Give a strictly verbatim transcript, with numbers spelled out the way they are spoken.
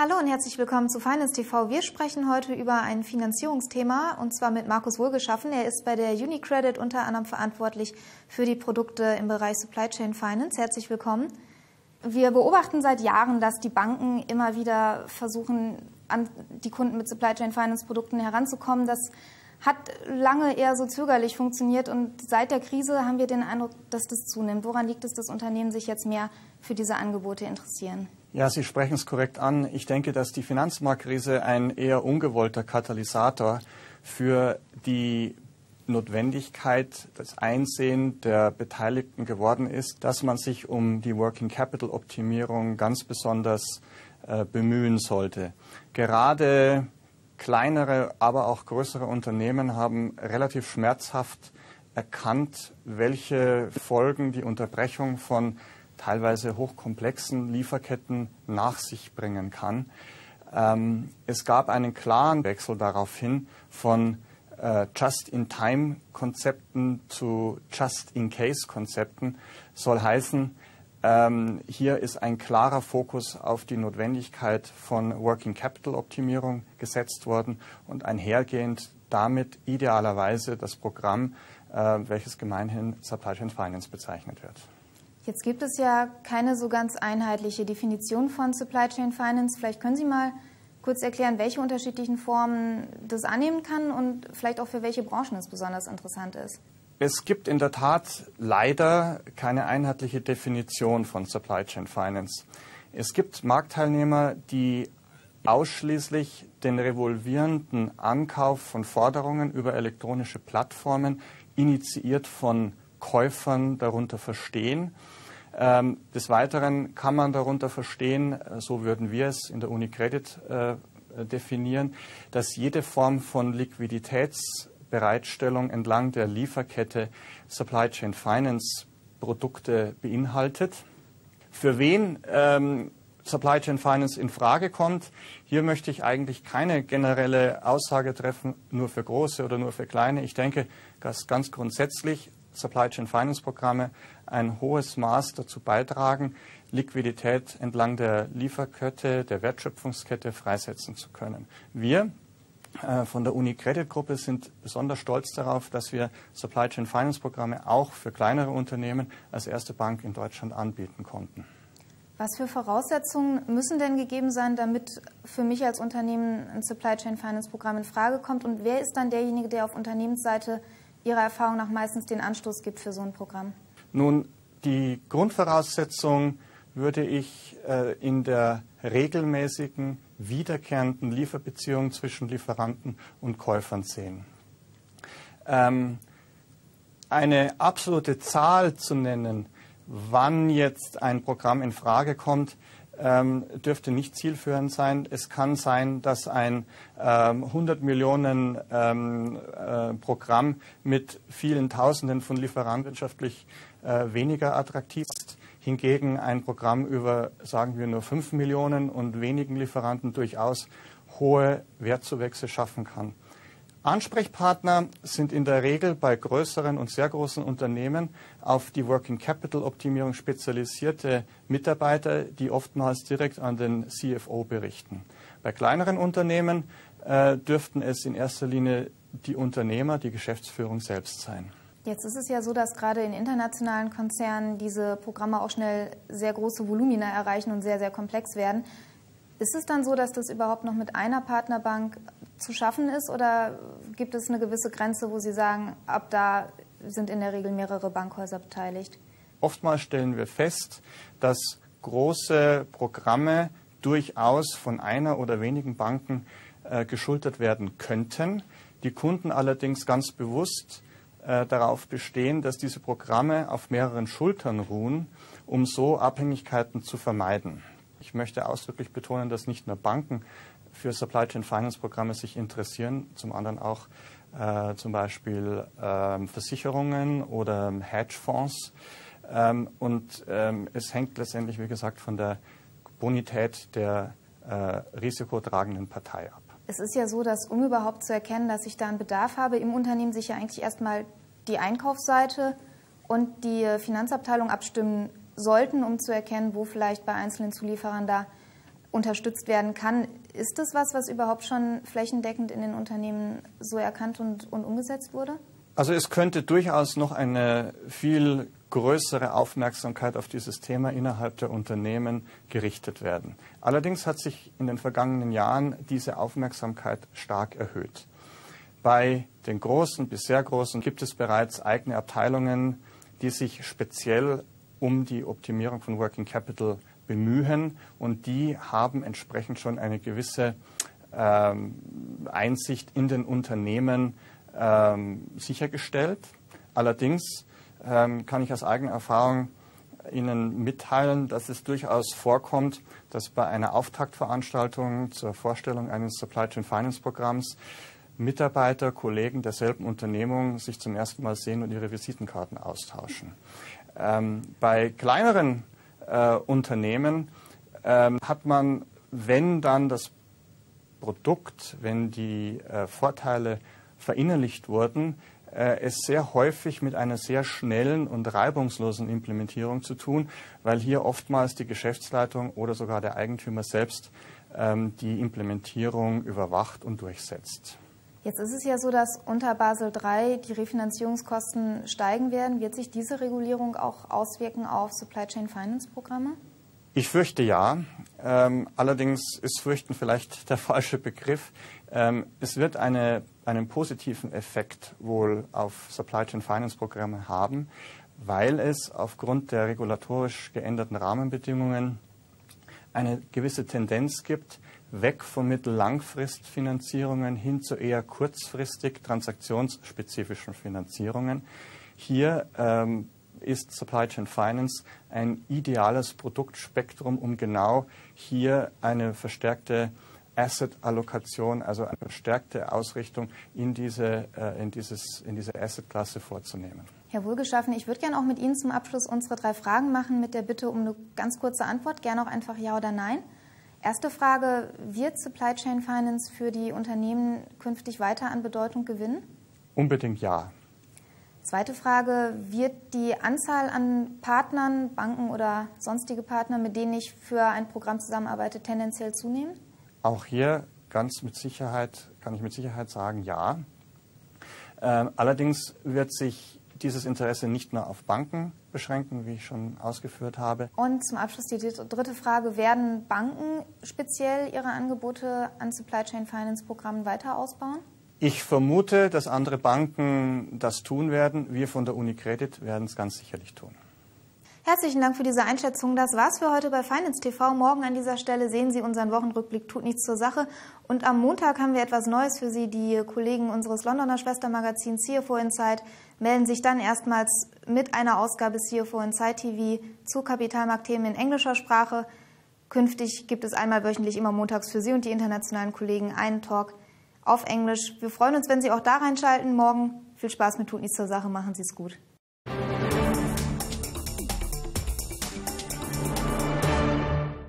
Hallo und herzlich willkommen zu Finance T V. Wir sprechen heute über ein Finanzierungsthema und zwar mit Markus Wohlgeschaffen. Er ist bei der UniCredit unter anderem verantwortlich für die Produkte im Bereich Supply Chain Finance. Herzlich willkommen. Wir beobachten seit Jahren, dass die Banken immer wieder versuchen, an die Kunden mit Supply Chain Finance Produkten heranzukommen. Das hat lange eher so zögerlich funktioniert und seit der Krise haben wir den Eindruck, dass das zunimmt. Woran liegt es, dass Unternehmen sich jetzt mehr für diese Angebote interessieren? Ja, Sie sprechen es korrekt an. Ich denke, dass die Finanzmarktkrise ein eher ungewollter Katalysator für die Notwendigkeit, das Einsehen der Beteiligten geworden ist, dass man sich um die Working Capital Optimierung ganz besonders äh, bemühen sollte. Gerade kleinere, aber auch größere Unternehmen haben relativ schmerzhaft erkannt, welche Folgen die Unterbrechung von teilweise hochkomplexen Lieferketten nach sich bringen kann. Ähm, es gab einen klaren Wechsel daraufhin von äh, Just-in-Time-Konzepten zu Just-in-Case-Konzepten. Soll heißen, ähm, hier ist ein klarer Fokus auf die Notwendigkeit von Working-Capital-Optimierung gesetzt worden und einhergehend damit idealerweise das Programm, äh, welches gemeinhin Supply Chain Finance bezeichnet wird. Jetzt gibt es ja keine so ganz einheitliche Definition von Supply Chain Finance. Vielleicht können Sie mal kurz erklären, welche unterschiedlichen Formen das annehmen kann und vielleicht auch für welche Branchen es besonders interessant ist. Es gibt in der Tat leider keine einheitliche Definition von Supply Chain Finance. Es gibt Marktteilnehmer, die ausschließlich den revolvierenden Ankauf von Forderungen über elektronische Plattformen, initiiert von Käufern, darunter verstehen. Ähm, des Weiteren kann man darunter verstehen, so würden wir es in der UniCredit äh, definieren, dass jede Form von Liquiditätsbereitstellung entlang der Lieferkette Supply Chain Finance Produkte beinhaltet. Für wen ähm, Supply Chain Finance in Frage kommt, hier möchte ich eigentlich keine generelle Aussage treffen, nur für große oder nur für kleine. Ich denke, dass ganz grundsätzlich Supply Chain Finance Programme ein hohes Maß dazu beitragen, Liquidität entlang der Lieferkette, der Wertschöpfungskette freisetzen zu können. Wir äh, von der UniCredit Gruppe sind besonders stolz darauf, dass wir Supply Chain Finance Programme auch für kleinere Unternehmen als erste Bank in Deutschland anbieten konnten. Was für Voraussetzungen müssen denn gegeben sein, damit für mich als Unternehmen ein Supply Chain Finance Programm in Frage kommt? Und wer ist dann derjenige, der auf Unternehmensseite Ihrer Erfahrung nach meistens den Anstoß gibt für so ein Programm? Nun, die Grundvoraussetzung würde ich äh, in der regelmäßigen, wiederkehrenden Lieferbeziehung zwischen Lieferanten und Käufern sehen. Ähm, eine absolute Zahl zu nennen, wann jetzt ein Programm in Frage kommt, Ähm, dürfte nicht zielführend sein. Es kann sein, dass ein ähm, hundert Millionen ähm, äh, Programm mit vielen Tausenden von Lieferanten wirtschaftlich äh, weniger attraktiv ist. Hingegen ein Programm über, sagen wir, nur fünf Millionen und wenigen Lieferanten durchaus hohe Wertzuwächse schaffen kann. Ansprechpartner sind in der Regel bei größeren und sehr großen Unternehmen auf die Working Capital Optimierung spezialisierte Mitarbeiter, die oftmals direkt an den C F O berichten. Bei kleineren Unternehmen äh, dürften es in erster Linie die Unternehmer, die Geschäftsführung selbst sein. Jetzt ist es ja so, dass gerade in internationalen Konzernen diese Programme auch schnell sehr große Volumina erreichen und sehr, sehr komplex werden. Ist es dann so, dass das überhaupt noch mit einer Partnerbank zu schaffen ist oder gibt es eine gewisse Grenze, wo Sie sagen, ab da sind in der Regel mehrere Bankhäuser beteiligt? Oftmals stellen wir fest, dass große Programme durchaus von einer oder wenigen Banken äh, geschultert werden könnten. Die Kunden allerdings ganz bewusst äh, darauf bestehen, dass diese Programme auf mehreren Schultern ruhen, um so Abhängigkeiten zu vermeiden. Ich möchte ausdrücklich betonen, dass nicht nur Banken für Supply Chain Finance Programme sich interessieren, zum anderen auch äh, zum Beispiel äh, Versicherungen oder Hedgefonds. Ähm, und ähm, es hängt letztendlich, wie gesagt, von der Bonität der äh, risikotragenden Partei ab. Es ist ja so, dass um überhaupt zu erkennen, dass ich da einen Bedarf habe im Unternehmen, sich ja eigentlich erstmal die Einkaufsseite und die Finanzabteilung abstimmen sollten, um zu erkennen, wo vielleicht bei einzelnen Zulieferern da unterstützt werden kann. Ist das was, was überhaupt schon flächendeckend in den Unternehmen so erkannt und, und umgesetzt wurde? Also es könnte durchaus noch eine viel größere Aufmerksamkeit auf dieses Thema innerhalb der Unternehmen gerichtet werden. Allerdings hat sich in den vergangenen Jahren diese Aufmerksamkeit stark erhöht. Bei den großen bis sehr großen gibt es bereits eigene Abteilungen, die sich speziell um die Optimierung von Working Capital bemühen, und die haben entsprechend schon eine gewisse ähm, Einsicht in den Unternehmen ähm, sichergestellt. Allerdings ähm, kann ich aus eigener Erfahrung Ihnen mitteilen, dass es durchaus vorkommt, dass bei einer Auftaktveranstaltung zur Vorstellung eines Supply Chain Finance Programms Mitarbeiter, Kollegen derselben Unternehmung sich zum ersten Mal sehen und ihre Visitenkarten austauschen. Ähm, bei kleineren äh, Unternehmen ähm, hat man, wenn dann das Produkt, wenn die äh, Vorteile verinnerlicht wurden, äh, es sehr häufig mit einer sehr schnellen und reibungslosen Implementierung zu tun, weil hier oftmals die Geschäftsleitung oder sogar der Eigentümer selbst ähm, die Implementierung überwacht und durchsetzt. Jetzt ist es ja so, dass unter Basel drei die Refinanzierungskosten steigen werden. Wird sich diese Regulierung auch auswirken auf Supply Chain Finance Programme? Ich fürchte ja. Ähm, allerdings ist Fürchten vielleicht der falsche Begriff. Ähm, es wird eine, einen positiven Effekt wohl auf Supply Chain Finance Programme haben, weil es aufgrund der regulatorisch geänderten Rahmenbedingungen eine gewisse Tendenz gibt, weg von Mittel-Langfristfinanzierungen hin zu eher kurzfristig transaktionsspezifischen Finanzierungen. Hier ähm, ist Supply Chain Finance ein ideales Produktspektrum, um genau hier eine verstärkte Asset-Allokation, also eine verstärkte Ausrichtung in diese, äh, in dieses, in diese Asset-Klasse vorzunehmen. Herr Wohlgeschaffen, ich würde gerne auch mit Ihnen zum Abschluss unsere drei Fragen machen, mit der Bitte um eine ganz kurze Antwort, gerne auch einfach Ja oder Nein. Erste Frage, wird Supply Chain Finance für die Unternehmen künftig weiter an Bedeutung gewinnen? Unbedingt ja. Zweite Frage, wird die Anzahl an Partnern, Banken oder sonstige Partner, mit denen ich für ein Programm zusammenarbeite, tendenziell zunehmen? Auch hier ganz mit Sicherheit, kann ich mit Sicherheit sagen, ja. Ähm, allerdings wird sich dieses Interesse nicht nur auf Banken beschränken, wie ich schon ausgeführt habe. Und zum Abschluss die dritte Frage, werden Banken speziell ihre Angebote an Supply Chain Finance Programmen weiter ausbauen? Ich vermute, dass andere Banken das tun werden. Wir von der UniCredit werden es ganz sicherlich tun. Herzlichen Dank für diese Einschätzung. Das war's für heute bei Finance T V. Morgen an dieser Stelle sehen Sie unseren Wochenrückblick Tut nichts zur Sache. Und am Montag haben wir etwas Neues für Sie. Die Kollegen unseres Londoner Schwestermagazins C F O Insight melden sich dann erstmals mit einer Ausgabe C F O Insight T V zu Kapitalmarktthemen in englischer Sprache. Künftig gibt es einmal wöchentlich immer montags für Sie und die internationalen Kollegen einen Talk auf Englisch. Wir freuen uns, wenn Sie auch da reinschalten morgen. Viel Spaß mit Tut nichts zur Sache. Machen Sie es gut.